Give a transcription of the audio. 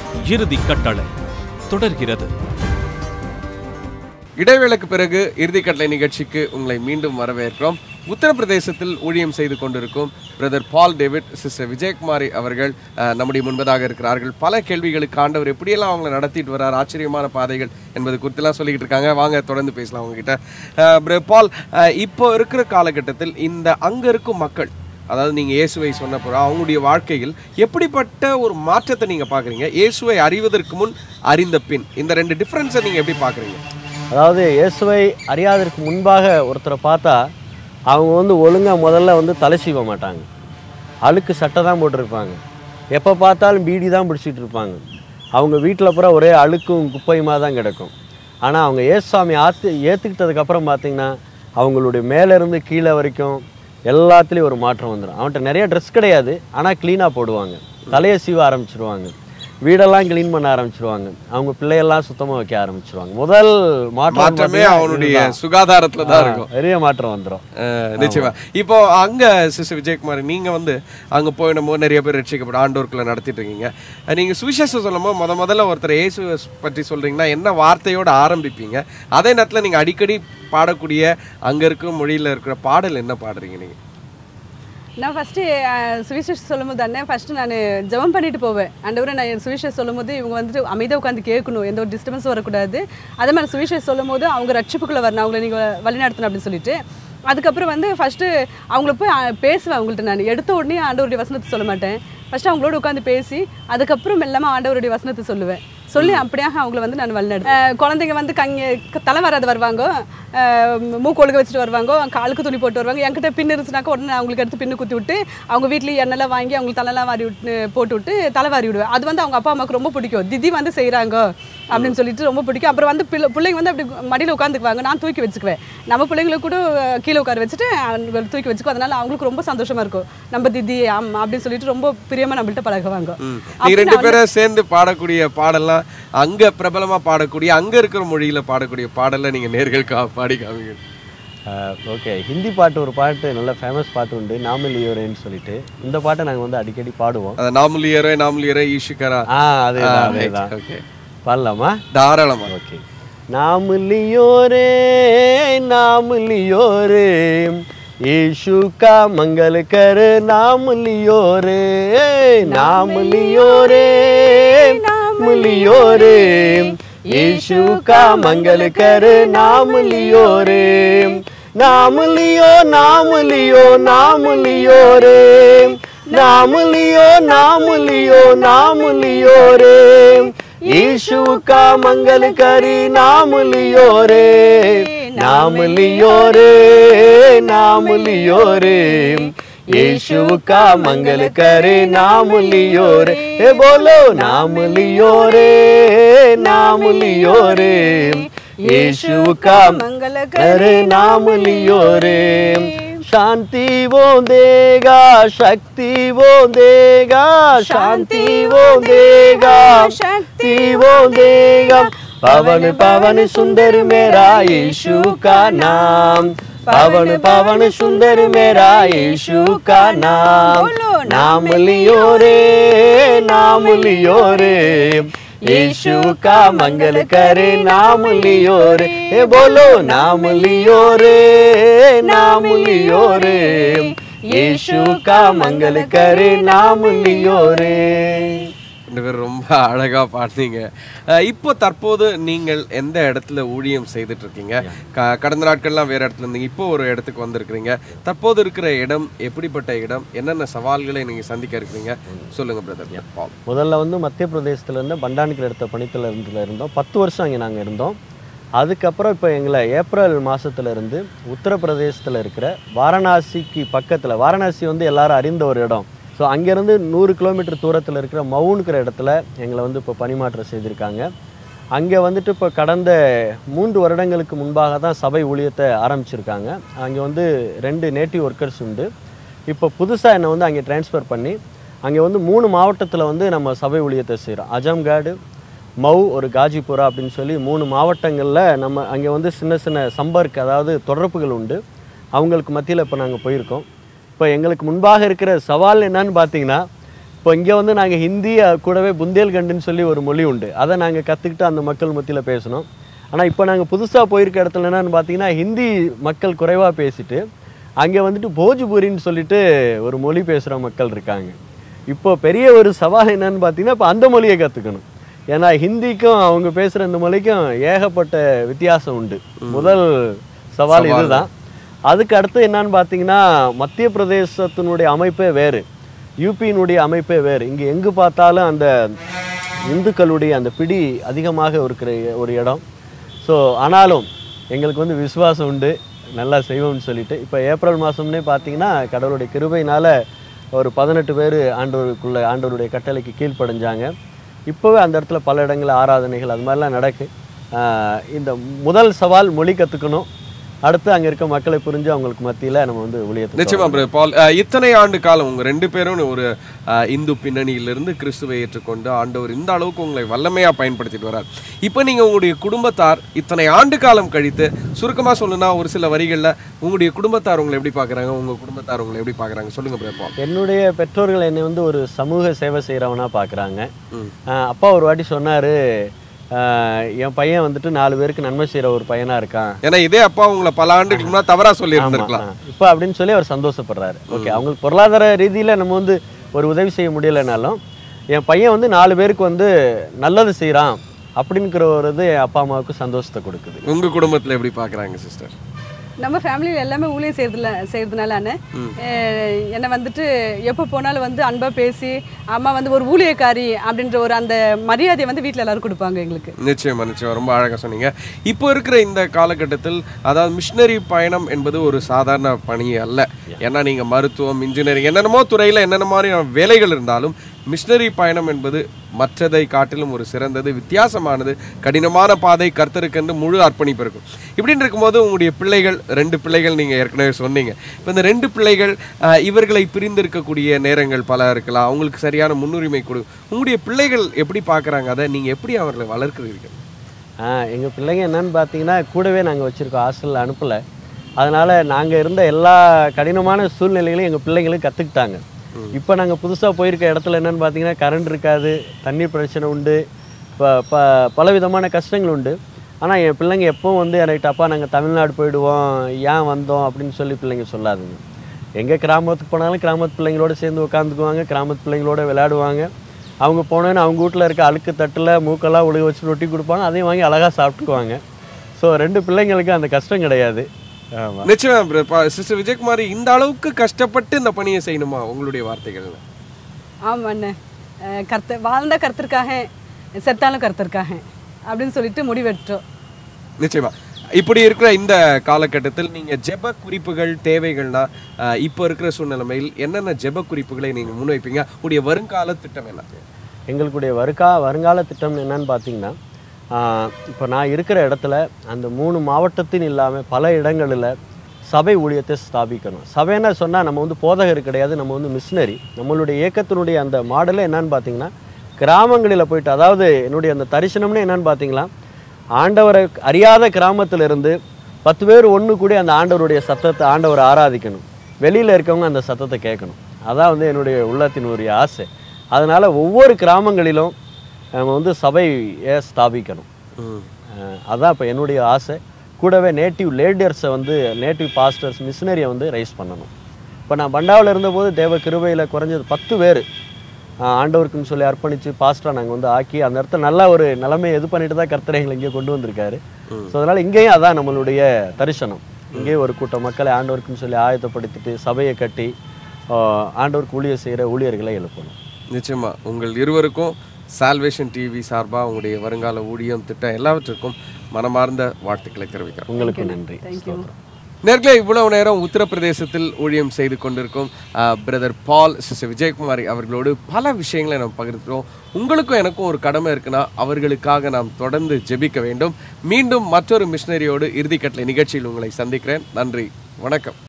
இறுதி கட்டளை தொடர்கிறது. இடைவேளைக்கு பிறகு இறுதி கட்டளை நிகழ்ச்சிக்கு உங்களை மீண்டும் வரவேற்கிறோம். உத்தரப்பிரதேசத்தில் ஊழியம் செய்து கொண்டிருக்கும் brother Paul David, sister Vijayakumari அவர்கள் நம்முடைய முன்பதாக இருக்கிறார்கள். பல கேள்விகளுக்கு ஆண்டவர் எப்படியெல்லாம் அவங்களை நடத்திட்டு வர்றார், ஆச்சரியமான பாதைகள் என்பது குறித்தெல்லாம் சொல்லிக்கிட்டு இருக்காங்க. வாங்க தொடர்ந்து பேசலாம் அவங்ககிட்ட. பிரதர் பால், இப்போ இருக்கிற காலகட்டத்தில் இந்த அங்கே இருக்கும் மக்கள், அதாவது நீங்கள் இயேசுவை சொன்ன பிறகு அவங்களுடைய வாழ்க்கையில் எப்படிப்பட்ட ஒரு மாற்றத்தை நீங்கள் பார்க்குறீங்க? இயேசுவை அறிவதற்கு முன், அறிந்த பின், இந்த ரெண்டு டிஃப்ரென்ஸை நீங்கள் எப்படி பார்க்குறீங்க? அதாவது இயேசுவை அறியாதற்கு முன்பாக ஒருத்தரை பார்த்தா அவங்க ஒழுங்காக முதல்ல தலை சீவ மாட்டாங்க, அழுக்கு சட்டை தான் போட்டிருப்பாங்க, எப்போ பார்த்தாலும் பீடி தான் பிடிச்சிட்டு இருப்பாங்க. அவங்க வீட்டில் பூரா ஒரே அழுக்கும் குப்பையுமாக தான் கிடக்கும். ஆனால் அவங்க இயேசுசாமி ஏற்றுக்கிட்டதுக்கப்புறம் பார்த்திங்கன்னா அவங்களுடைய மேலேருந்து கீழே வரைக்கும் எல்லாத்துலேயும் ஒரு மாற்றம் வந்துடும். அவன்கிட்ட நிறைய ட்ரெஸ் கிடையாது, ஆனால் க்ளீனாக போடுவாங்க, தலையை சீவ ஆரம்பிச்சிருவாங்க, வீடெல்லாம் கிளீன் பண்ண ஆரம்பிச்சிருவாங்க, அவங்க பிள்ளையெல்லாம் சுத்தமாக வைக்க ஆரம்பிச்சிருவாங்க. முதல் மாற்றமே அவனுடைய சுகாதாரத்துல தான் இருக்கும். நிறைய மாற்றம் வந்துடும் நிச்சயமா. இப்போ அங்க சிஸ்டர் விஜயகுமாரி, நீங்க அங்க போயிடும் போது நிறைய பேர் ரட்சிக்கப்பட ஆண்டோருக்குள்ள நடத்திட்டு இருக்கீங்க. நீங்க சுவிசேஷம் சொல்லும் போது முதல்ல ஒருத்தர் இயேசு பற்றி சொல்றீங்கன்னா என்ன வார்த்தையோட ஆரம்பிப்பீங்க? அதே நேரத்தில் நீங்க அடிக்கடி பாடக்கூடிய அங்க இருக்கிற மொழியில இருக்கிற பாடல் என்ன பாடுறீங்க நீங்க? நான் ஃபஸ்ட்டு சுவிசேஷம் சொல்லும் போது தானே ஃபஸ்ட்டு நான் ஜெபம் பண்ணிட்டு போவேன். ஆண்டவரை நான் சுவிசேஷம் சொல்லும் போது இவங்க அமைதியாக உட்காந்து கேட்கணும், எந்த ஒரு டிஸ்டர்பன்ஸும் வரக்கூடாது. அதே மாதிரி சுவிசேஷம் சொல்லும் போது அவங்க ரட்சிப்புக்குள்ளே வரணும், அவங்கள நீங்கள் வழிநடத்தணும் அப்படின்னு சொல்லிட்டு அதுக்கப்புறம் ஃபஸ்ட்டு அவங்கள போய் பேசுவேன். அவங்கள்ட்ட நான் எடுத்த உடனே ஆண்டவருடைய வசனத்தை சொல்ல மாட்டேன். ஃபஸ்ட்டு அவங்களோட உட்காந்து பேசி அதுக்கப்புறம் எல்லாமே ஆண்டவருடைய வசனத்தை சொல்லுவேன். சொல்லி அப்படியாக அவங்கள நான் வழிநடத்துவேன். குழந்தைங்க தலை வராது வருவாங்க, மூக்கொழுக வச்சுட்டு வருவாங்க, காலுக்கு துணி போட்டு வருவாங்க. என்கிட்ட பின்னு இருந்துச்சுனாக்கா உடனே அவங்களுக்கு எடுத்து பின்னு குத்தி விட்டு அவங்க வீட்லேயும் எண்ணெய்லாம் வாங்கி அவங்களுக்கு தலைலாம் வாரி விட்டு போட்டு விட்டு தலை வாரி விடுவேன். அது அவங்க அப்பா அம்மாவுக்கு ரொம்ப பிடிக்கும். திதி செய்கிறாங்க அப்படின்னு சொல்லிட்டு ரொம்ப பிடிக்கும். அப்புறம் பிள்ளைங்க அப்படி மடியில் உட்காந்துக்குவாங்க, நான் தூக்கி வச்சுக்குவேன். நம்ம பிள்ளைங்களுக்கு கூட கீழே உட்கார வச்சுட்டு அவங்க தூக்கி வச்சுக்கோ. அதனால அவங்களுக்கு ரொம்ப சந்தோஷமா இருக்கும், நம்ம திதி அப்படின்னு சொல்லிட்டு ரொம்ப பிரியமா நம்மள்ட்ட பழகுவாங்க. ரெண்டு பேரும் சேர்ந்து பாடக்கூடிய பாடலாம், அங்க பிரபலமா பாடக்கூடிய அங்க இருக்கிற மொழியில பாடக்கூடிய பாடல நீங்க நேர்கள் பாடி காமிங்க. ஓகே, ஹிந்தி பாட்டு ஒரு பாட்டு நல்ல ஃபேமஸ் பாட்டு உண்டு, நாமலியோரேன்னு சொல்லிட்டு. இந்த பாட்டை நாங்கள் அடிக்கடி பாடுவோம். நாமலியோரே ஈஷிகரா, அதேதான். ஓகே, பாடலாமா? தாராளமா. ஓகே. नामलियोरे नामलियोरे यीशु का मंगल कर, नाम लियो रे नाम लियो रे नाम लियो रे यीशु का मंगल कर, नाम लियो रे नाम लियो नाम लियो नाम लियो रे नाम लियो नाम लियो नाम लियो रे यीशु का मंगल करी, नाम लियो रे नाम लियो रे नाम लियो रे यीशु का मंगल करे, नाम लियो रे। हे बोलो नाम लियो रे नाम लियो रे यीशु का मंगल करे, नाम लियो रे। शांति वो देगा, शक्ति वो देगा, शांति वो देगा, शक्ति वो देगा। पवन पवन सुंदर मेरा यीशु का नाम, पवन पवन सुंदर मेरा यीशु का नाम, नाम लियो रे नाम लियो रे यीशु का मंगल करे, नाम लियो रे। हे बोलो नाम लियो रे नाम लियो रे यीशु का मंगल करे, नाम लियो रे। ரெண்டு பேரும் ரொம்ப அழகா பாடுறீங்க. இப்போ தற்போது நீங்கள் எந்த இடத்துல ஊழியம் செய்துட்டு இருக்கீங்க? கடந்த நாட்கள்லாம் வேற இடத்துல இருந்தீங்க, இப்போ ஒரு இடத்துக்கு வந்திருக்கிறீங்க. தற்போது இருக்கிற இடம் எப்படிப்பட்ட இடம், என்னென்ன சவால்களை நீங்க சந்திக்க இருக்கிறீங்க சொல்லுங்க பிரதர் பால். முதல்ல மத்திய பிரதேசத்துல இருந்து பண்டானிக்கில் எடுத்த பணித்துல இருந்தோம். 10 வருஷம் அங்கே நாங்கள் இருந்தோம். அதுக்கப்புறம் இப்போ எங்களை ஏப்ரல் மாதத்துல இருந்து உத்தரப்பிரதேசத்தில் இருக்கிற வாரணாசிக்கு பக்கத்தில், வாரணாசி எல்லாரும் அறிந்த ஒரு இடம். ஸோ அங்கேருந்து 100 கிலோமீட்டர் தூரத்தில் இருக்கிற மவுனுக்கிற இடத்துல எங்களை இப்போ பணிமாற்றம் செய்திருக்காங்க. அங்கே இப்போ கடந்த 3 வருடங்களுக்கு முன்பாக தான் சபை ஊழியத்தை ஆரம்பிச்சிருக்காங்க. அங்கே 2 நேட்டிவ் ஒர்க்கர்ஸ் உண்டு. இப்போ புதுசாக என்னை அங்கே டிரான்ஸ்ஃபர் பண்ணி அங்கே 3 மாவட்டத்தில் நம்ம சபை ஊழியத்தை செய்கிறோம். அஜம்காடு, மவு, ஒரு காஜிபுரா அப்படின்னு சொல்லி 3 மாவட்டங்களில் நம்ம அங்கே சின்ன சின்ன சம்பர்க், அதாவது தொடர்புகள் உண்டு. அவங்களுக்கு மத்தியில் இப்போ நாங்கள் போயிருக்கோம். இப்போ எங்களுக்கு முன்பாக இருக்கிற சவால் என்னன்னு பார்த்தீங்கன்னா, இப்போ இங்கே வந்து நாங்கள் ஹிந்தி கூடவே புந்தேல்கண்டுன்னு சொல்லி ஒரு மொழி உண்டு, அதை நாங்கள் கற்றுக்கிட்டு அந்த மக்கள் மத்தியில் பேசணும். ஆனால் இப்போ நாங்கள் புதுசாக போயிருக்க இடத்துல என்னென்னு பார்த்தீங்கன்னா ஹிந்தி மக்கள் குறைவாக பேசிட்டு அங்கே வந்துட்டு போஜ்பூரின்னு சொல்லிட்டு ஒரு மொழி பேசுகிற மக்கள் இருக்காங்க. இப்போ பெரிய ஒரு சவால் என்னன்னு பார்த்தீங்கன்னா இப்போ அந்த மொழியை கற்றுக்கணும். ஏன்னா ஹிந்திக்கும் அவங்க பேசுகிற இந்த மொழிக்கும் ஏகப்பட்ட வித்தியாசம் உண்டு. முதல் சவால் இதுதான். அதுக்கு அடுத்து என்னன்னு பார்த்தீங்கன்னா மத்திய பிரதேசத்தினுடைய அமைப்பே வேறு, யூபியினுடைய அமைப்பே வேறு. இங்கே எங்கு பார்த்தாலும் அந்த இந்துக்களுடைய அந்த பிடி அதிகமாக இருக்கிற ஒரு இடம். ஸோ ஆனாலும் எங்களுக்கு வந்து விசுவாசம் உண்டு, நல்லா செய்வோம்னு சொல்லிட்டு இப்போ ஏப்ரல் மாதம்னே பார்த்தீங்கன்னா கடவுளுடைய கிருபையினால் ஒரு 18 பேர் ஆண்டவருடைய கட்டளைக்கு கீழ்ப்படைஞ்சாங்க. இப்போவே அந்த இடத்துல பல இடங்களில் ஆராதனைகள் அது மாதிரிலாம் நடக்கு. இந்த முதல் சவால் மொழி கற்றுக்கணும், அடுத்து அங்கே இருக்க மக்களை புரிஞ்சு அவங்களுக்கு மத்தியில் நம்ம வந்து ஊழியத்தை. நிச்சயமா பிரதர் பால், இத்தனை ஆண்டு காலம் உங்கள் 2 பேரும் ஒரு இந்து பின்னணியிலிருந்து கிறிஸ்துவை ஏற்றுக்கொண்டு ஆண்டவர் இந்த அளவுக்கு உங்களை வல்லமையாக பயன்படுத்திட்டு வரார். இப்போ நீங்கள் உங்களுடைய குடும்பத்தார் இத்தனை ஆண்டு காலம் கழித்து சுருக்கமாக சொல்லணும்னா ஒரு சில வரிகளில் உங்களுடைய குடும்பத்தார் உங்களை எப்படி பார்க்குறாங்க, உங்கள் குடும்பத்தார் உங்களை எப்படி பார்க்குறாங்க சொல்லுங்கள் பிரதர் பால். என்னுடைய பெற்றோர்கள் என்னை வந்து ஒரு சமூக சேவை செய்கிறவனாக பார்க்குறாங்க. அப்பா ஒரு வாட்டி சொன்னார், என் பையன் வந்துட்டு 4 பேருக்கு நன்மை செய்கிற ஒரு பையனாக இருக்கான். ஏன்னா இதே அப்பா உங்களை பல ஆண்டுக்கு முன்னாடி தவறாக சொல்லி இருந்திருக்கலாம் இப்போ அப்படின்னு சொல்லி அவர் சந்தோஷப்படுறாரு. ஓகே, அவங்களுக்கு பொருளாதார ரீதியில் நம்ம வந்து ஒரு உதவி செய்ய முடியலைனாலும் என் பையன் வந்து 4 பேருக்கு வந்து நல்லது செய்கிறான் அப்படிங்கிற ஒரு இது என் அப்பா அம்மாவுக்கு சந்தோஷத்தை கொடுக்குது. உங்கள் குடும்பத்தில் எப்படி பார்க்குறாங்க சிஸ்டர்? நம்ம ஃபேமிலியில் எல்லாமே ஊழியம் செய்கிறதுனால என்னை வந்துட்டு எப்போ போனாலும் வந்து அன்பாக பேசி அம்மா வந்து ஒரு ஊழியக்காரி அப்படின்ற ஒரு அந்த மரியாதையை வந்து வீட்டில் எல்லாரும் கொடுப்பாங்க எங்களுக்கு. நிச்சயமா நிச்சயமா ரொம்ப அழகாக சொன்னீங்க. இப்போ இருக்கிற இந்த காலகட்டத்தில் அதாவது மிஷினரி பயணம் என்பது ஒரு சாதாரண பணி அல்ல. ஏன்னா நீங்கள் மருத்துவம், இன்ஜினியரிங் என்னென்னமோ துறையில் என்னென்ன மாதிரியான வேலைகள் இருந்தாலும் மிஷினரி பயணம் என்பது மற்றதை காட்டிலும் ஒரு சிறந்தது, வித்தியாசமானது, கடினமான பாதை, கர்த்தருக்கென்று முழு அர்ப்பணிப்பு இருக்கும். இப்படின்னு இருக்கும்போது உங்களுடைய பிள்ளைகள் 2 பிள்ளைகள் நீங்கள் ஏற்கனவே சொன்னீங்க. இப்போ இந்த 2 பிள்ளைகள் இவர்களை பிரிந்திருக்கக்கூடிய நேரங்கள் பல இருக்கலாம், அவங்களுக்கு சரியான முன்னுரிமை கொடு. உங்களுடைய பிள்ளைகள் எப்படி பார்க்குறாங்க, அதை நீங்கள் எப்படி அவர்களை வளர்க்குறீர்கள்? எங்கள் பிள்ளைங்க என்னன்னு பார்த்தீங்கன்னா கூடவே நாங்கள் வச்சுருக்கோம், ஹாஸ்டலில் அனுப்பலை. அதனால் நாங்கள் இருந்த எல்லா கடினமான சூழ்நிலைகளையும் எங்கள் பிள்ளைங்களும் கற்றுக்கிட்டாங்க. இப்போ நாங்கள் புதுசாக போயிருக்க இடத்துல என்னென்னு பார்த்தீங்கன்னா கரண்ட் இருக்காது, தண்ணீர் பிரச்சனை உண்டு, பலவிதமான கஷ்டங்கள் உண்டு. ஆனால் என் பிள்ளைங்க எப்பவும் வந்து எனக்கு அப்பா நாங்கள் தமிழ்நாடு போயிடுவோம், ஏன் வந்தோம் அப்படின்னு சொல்லி பிள்ளைங்க சொல்லாதுங்க. எங்கே கிராமத்துக்கு போனாலும் கிராமத்து பிள்ளைங்களோடு சேர்ந்து உட்காந்துக்குவாங்க, கிராமத்து பிள்ளைங்களோட விளையாடுவாங்க. அவங்க போனோன்னு அவங்க வீட்டில் இருக்க அழுக்கு தட்டில் மூக்கெல்லாம் ஒழுக வச்சு ரொட்டி கொடுப்பாங்க, அதையும் வாங்கி அழகாக சாப்பிட்டுக்குவாங்க. ஸோ 2 பிள்ளைங்களுக்கு அந்த கஷ்டம் கிடையாது. நிச்சயமா சிஸ்டர் விஜயகுமாரி, இந்த அளவுக்கு கஷ்டப்பட்டு இந்த பணியை செய்யணுமா உங்களுடைய வார்த்தைகள்? ஆமாண்ணே, வாழ்ந்தா கர்த்தருக்காக, செத்தாலும் கர்த்தருக்காக அப்படின்னு சொல்லிட்டு முடிவெடுத்தோம். நிச்சயமா இப்படி இருக்கிற இந்த காலகட்டத்தில் நீங்கள் ஜெப குறிப்புகள் தேவைகள்னா இப்போ இருக்கிற சூழ்நிலைமையில் என்னென்ன ஜெப குறிப்புகளை நீங்கள் முன்வைப்பீங்க? உங்களுடைய வருங்கால திட்டம் என்ன? எங்களுடைய வருங்கால திட்டம் என்னன்னு பார்த்தீங்கன்னா, இப்போ நான் இருக்கிற இடத்துல அந்த 3 மாவட்டத்தின் இல்லாமல் பல இடங்களில் சபை ஊழியத்தை ஸ்தாபிக்கணும். சபைன்னு சொன்னால் நம்ம வந்து போதகர் கிடையாது, நம்ம வந்து மிஷினரி. நம்மளுடைய இயக்கத்தினுடைய அந்த மாடலே என்னன்னு பார்த்தீங்கன்னா கிராமங்களில் போயிட்டு, அதாவது என்னுடைய அந்த தரிசனம்னு என்னன்னு பார்த்தீங்கன்னா ஆண்டவரை அறியாத கிராமத்திலிருந்து 10 பேர் ஒன்று கூடி அந்த ஆண்டவருடைய சத்தத்தை ஆண்டவரை ஆராதிக்கணும், வெளியில் இருக்கவங்க அந்த சத்தத்தை கேட்கணும். அதான் வந்து என்னுடைய உள்ளத்தினுடைய ஆசை. அதனால் ஒவ்வொரு கிராமங்களிலும் நம்ம வந்து சபையை ஸ்தாபிக்கணும். அதுதான் இப்போ என்னுடைய ஆசை. கூடவே நேட்டிவ் லேடர்ஸை வந்து நேட்டிவ் பாஸ்டர்ஸ், மிஷினரியை வந்து ரைஸ் பண்ணணும். இப்போ நான் பண்டாவில் இருந்தபோது தேவ கிருபையில் குறைஞ்சது 10 பேர் ஆண்டவருக்குன்னு சொல்லி அர்ப்பணித்து பாஸ்டராக நாங்கள் வந்து ஆக்கி அந்த இடத்துல நல்ல ஒரு நிலைமையை இது பண்ணிட்டு தான் கர்த்தரை எங்களை இங்கே கொண்டு வந்திருக்காரு. ஸோ அதனால் இங்கேயும் அதான் நம்மளுடைய தரிசனம். இங்கேயும் ஒரு கூட்டம் மக்களை ஆண்டவருக்குன்னு சொல்லி ஆயத்தப்படுத்திட்டு சபையை கட்டி ஆண்டவருக்கு ஊழியர் செய்கிற ஊழியர்களை எழுப்பணும். நிச்சயமா உங்கள் இருவருக்கும் சால்வேஷன் டிவி சார்பாக உங்களுடைய வருங்கால ஊழியம் திட்டம் எல்லாவற்றிற்கும் மனமார்ந்த வாழ்த்துக்களை தெரிவிக்கிறேன். உங்களுக்கு நன்றி. நேர்களே, இவ்வளவு நேரம் உத்தரப்பிரதேசத்தில் ஊழியம் செய்து கொண்டிருக்கும் பிரதர் பால், சிஸ்டர் விஜயகுமாரி அவர்களோடு பல விஷயங்களை நம்ம பகிர்ந்துக்கிறோம். உங்களுக்கும் எனக்கும் ஒரு கடமை இருக்குன்னா அவர்களுக்காக நாம் தொடர்ந்து ஜெபிக்க வேண்டும். மீண்டும் மற்றொரு மிஷினரியோடு இறுதிக்கட்டளை நிகழ்ச்சியில் உங்களை சந்திக்கிறேன். நன்றி, வணக்கம்.